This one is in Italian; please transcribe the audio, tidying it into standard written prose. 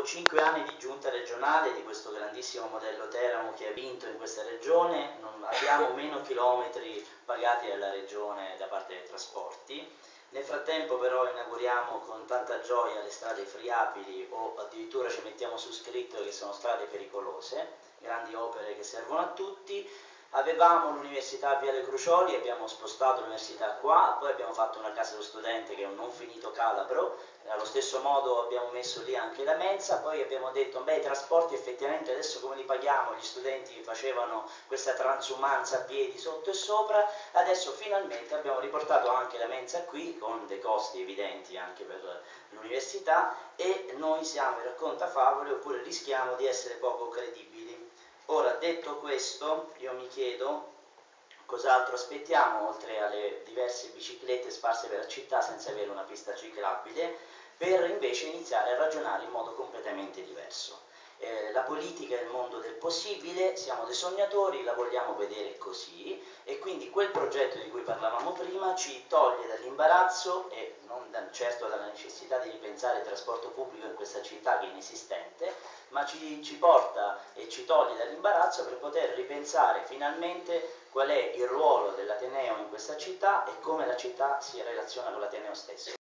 5 anni di giunta regionale di questo grandissimo modello Teramo che ha vinto in questa regione, non abbiamo meno chilometri pagati dalla regione da parte dei trasporti. Nel frattempo però inauguriamo con tanta gioia le strade friabili o addirittura ci mettiamo su scritto che sono strade pericolose, grandi opere che servono a tutti. Avevamo l'università a Viale Crucioli, abbiamo spostato l'università qua, poi abbiamo fatto una casa dello studente che è un non finito calabro, allo stesso modo abbiamo messo lì anche la mensa, poi abbiamo detto beh i trasporti effettivamente adesso come li paghiamo, gli studenti facevano questa transumanza a piedi sotto e sopra, adesso finalmente abbiamo riportato anche la mensa qui con dei costi evidenti anche per l'università e noi siamo in raccontafavole oppure rischiamo di essere poco credibili. Ora, detto questo, io mi chiedo cos'altro aspettiamo, oltre alle diverse biciclette sparse per la città senza avere una pista ciclabile, per invece iniziare a ragionare in modo completamente diverso. La politica è il mondo del possibile, siamo dei sognatori, la vogliamo vedere così e quindi quel progetto di cui parlavamo prima ci toglie dall'imbarazzo e non certo dalla necessità di ripensare il trasporto pubblico in questa città che è inesistente, ma ci porta e ci toglie dall'imbarazzo per poter ripensare finalmente qual è il ruolo dell'Ateneo in questa città e come la città si relaziona con l'Ateneo stesso.